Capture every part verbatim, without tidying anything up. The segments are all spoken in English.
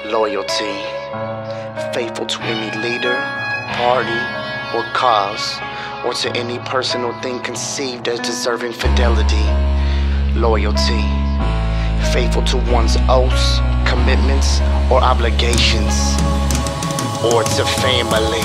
loyalty, faithful to any leader, party, or cause, or to any person or thing conceived as deserving fidelity. Loyalty, faithful to one's oaths, commitments, or obligations, or to family.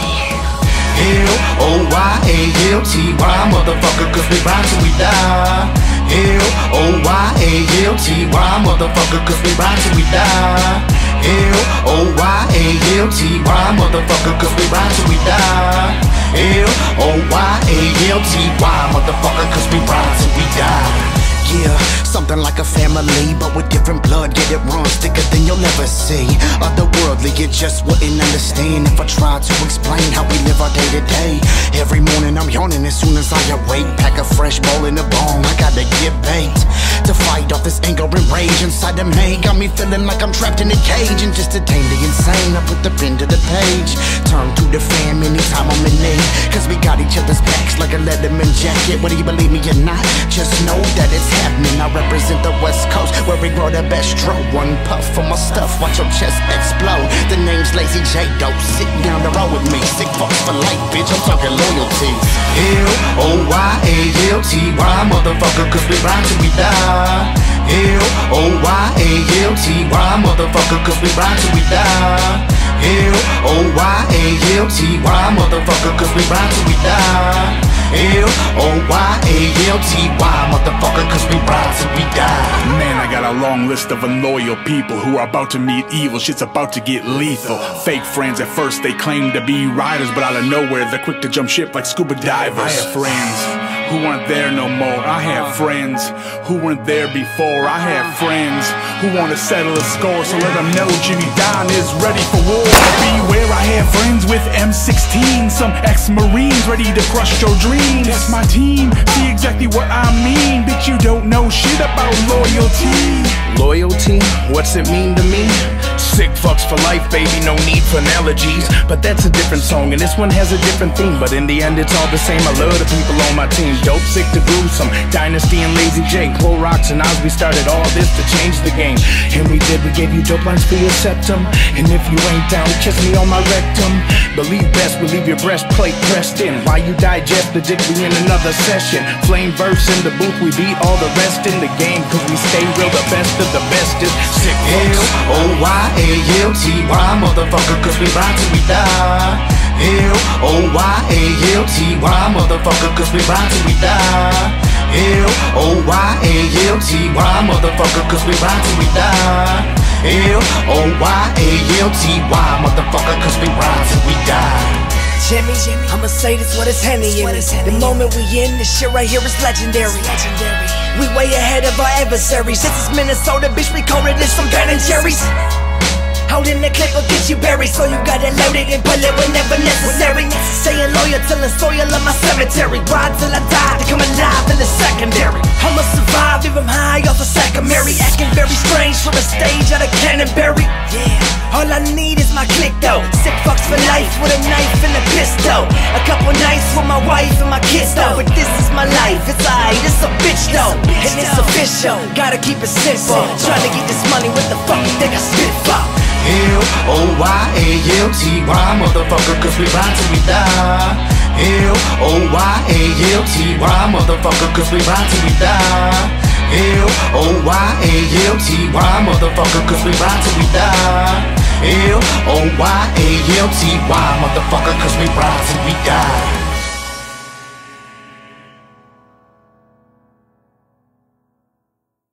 L O Y A L T Y, motherfucker, cause we ride till we die. L O Y A L T Y, motherfucker, cause we ride till we die. L O Y A L T Y, motherfucker, cause we ride till we die. L O Y A L T Y, motherfucker, cause we ride till we die. Yeah, something like a family, but with different blood. Get it wrong, thicker than you'll ever see. Otherworldly, you just wouldn't understand if I tried to explain how we live our day to day. Every morning I'm yawning as soon as I awake. Pack a fresh bowl in the bone, I gotta get baked to fight off this anger and rage inside of me. Got me feeling like I'm trapped in a cage, and just to tame the insane, I put the pen to the page. Turn to the fam anytime I'm in need, cause we got each other's backs like a Letterman jacket. Whether you believe me or not, just know that it's happening. I represent the West Coast, where we grow the best stroke. One puff for my stuff, watch your chest explode. The name's Lazy J Dope, sit down the road with me. Sick fucks for life, bitch, I'm talking loyalty. L O Y A L T Y, motherfucker, cause we ride till we die. L O Y A L T Y, motherfucker, cause we ride till we die. L O Y A L T Y, motherfucker, cause we ride till we die. L O Y A L T Y, motherfucker, cause we ride till we die. Man, I got a long list of unloyal people who are about to meet evil. Shit's about to get lethal. Fake friends, at first they claim to be riders, but out of nowhere they're quick to jump ship like scuba divers. I have friends who aren't there no more. I have friends who weren't there before. I have friends who want to settle a score, so let them know Jimmy Don is ready for war. Beware, I have friends with M sixteen, some ex-marines ready to crush your dreams. That's my team, see exactly what I mean. Bitch, you don't know shit about loyalty. Loyalty? What's it mean to me? Sick fucks for life, baby, no need for analogies. But that's a different song, and this one has a different theme. But in the end, it's all the same. I love the people on my team. Dope, sick to gruesome, Dynasty and Lazy J, Clorox and Oz. We started all this to change the game, and we did. We gave you dope lines for your septum, and if you ain't down, kiss me on my rectum. Believe best, we leave your breastplate pressed in while you digest the dick. We in another session. Flame verse in the booth, we beat all the rest in the game, cause we stay real. The best of the best is sick fucks. L O Y A L T Y, motherfucker, cause we ride till we die. L O Y A L T Y, motherfucker, cause we ride till we die. L O Y A L T Y, motherfucker, cause we ride till we die. L O Y A L T Y, motherfucker, cause we ride till we die. Jimmy, I'ma say this what it's Henny in it. The moment we in, this shit right here is legendary. We way ahead of our adversaries. This is Minnesota, bitch, we colder than some Ben and Jerry's. Holding the clip will get you buried, so you gotta load it and pull it whenever necessary. Staying loyal till the soil of my cemetery. Ride till I die to come alive in the secondary. I'ma survive if I'm high off a sack of Mary. Acting very strange for a stage out of Canterbury. Yeah, all I need is my click though. Sick fucks for life with a knife and a pistol. A couple nights with my wife and my kids though. But this is my life, it's alright, it's a bitch though. And it's official, gotta keep it simple. Trying to get this money, what the fuck you think I spit for? L O Y A L T Y, motherfucker, cause we ride till we die. L O Y A L T Y, motherfucker, cause we ride till we die. L O Y A L T Y, motherfucker, cause we ride till we die. L O Y A L T Y, motherfucker, cause we ride till we die.